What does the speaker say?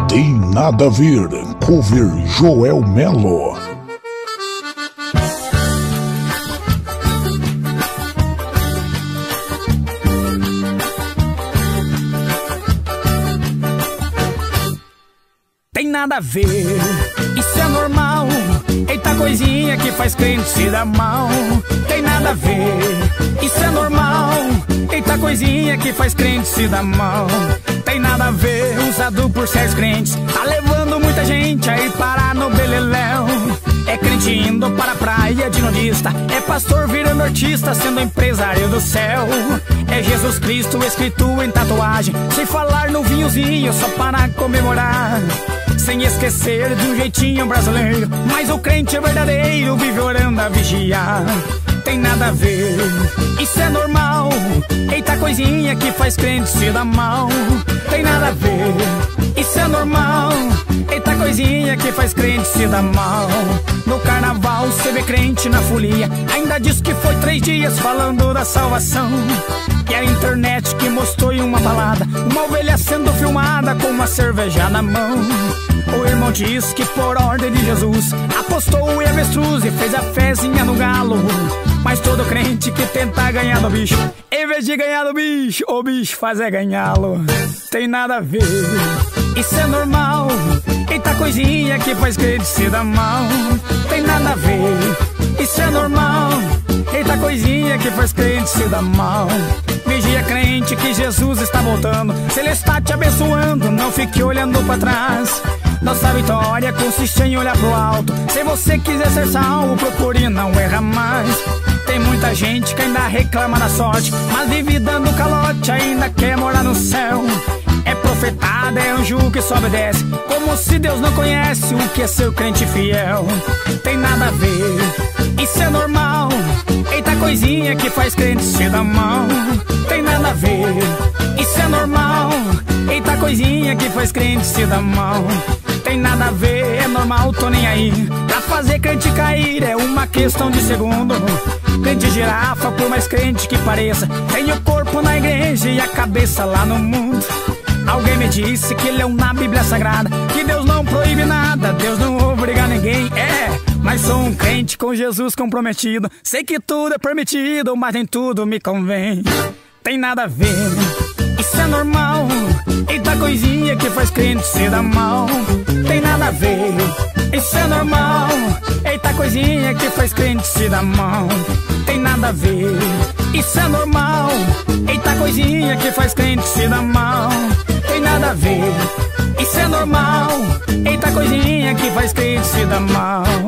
Tem nada a ver, cover Joel Melo. Tem nada a ver, isso é normal. Eita coisinha que faz crente se dar mal. Tem nada a ver, isso é normal. Eita coisinha que faz crente se dar mal. Tem nada a ver, usado por certos crentes, tá levando muita gente aí parar no beleléu. É crente indo para a praia de nudista, é pastor virando artista, sendo empresário do céu. É Jesus Cristo escrito em tatuagem, sem falar no vinhozinho só para comemorar. Sem esquecer de um jeitinho brasileiro, mas o crente é verdadeiro, vive orando a vigiar. Tem nada a ver, isso é normal. Eita coisinha que faz crente se dar mal. Tem nada a ver, isso é normal. Eita coisinha que faz crente se dar mal. No carnaval cê vê crente na folia, ainda diz que foi 3 dias falando da salvação. E a internet que mostrou em uma balada uma ovelha sendo filmada com uma cerveja na mão. O irmão diz que por ordem de Jesus apostou em avestruz e fez a fezinha no galo. Mas todo crente que tenta ganhar do bicho, em vez de ganhar do bicho, o bicho faz é ganhá-lo. Tem nada a ver, isso é normal. Eita coisinha que faz crente se dar mal. Tem nada a ver, isso é normal. Eita coisinha que faz crente se dar mal. Vigia crente que Jesus está voltando, se Ele está te abençoando, não fique olhando pra trás. Nossa vitória consiste em olhar pro alto. Se você quiser ser salvo, procure não errar mais. Tem muita gente que ainda reclama da sorte, mas vive dando calote, ainda quer morar no céu. É profetada, é anjo que só obedece, como se Deus não conhece o que é ser crente fiel. Tem nada a ver, isso é normal. Eita coisinha que faz crente se dar mal. Tem nada a ver, isso é normal. Eita coisinha que faz crente se dar mal. Tem nada a ver, é normal, tô nem aí. Pra fazer crente cair é uma questão de segundo. Crente girafa, por mais crente que pareça, tem o corpo na igreja e a cabeça lá no mundo. Alguém me disse que leu na Bíblia Sagrada que Deus não proíbe nada, Deus não obriga ninguém. Mas sou um crente com Jesus comprometido. Sei que tudo é permitido, mas nem tudo me convém. Tem nada a ver, isso é normal. Eita coisinha que faz crente se dar mal. Tem nada a ver, isso é normal. Eita coisinha que faz crente se dar mal. Tem nada a ver, isso é normal. Eita coisinha que faz crente se dar mal. Tem nada a ver, isso é normal. Eita coisinha que faz crente se dar mal.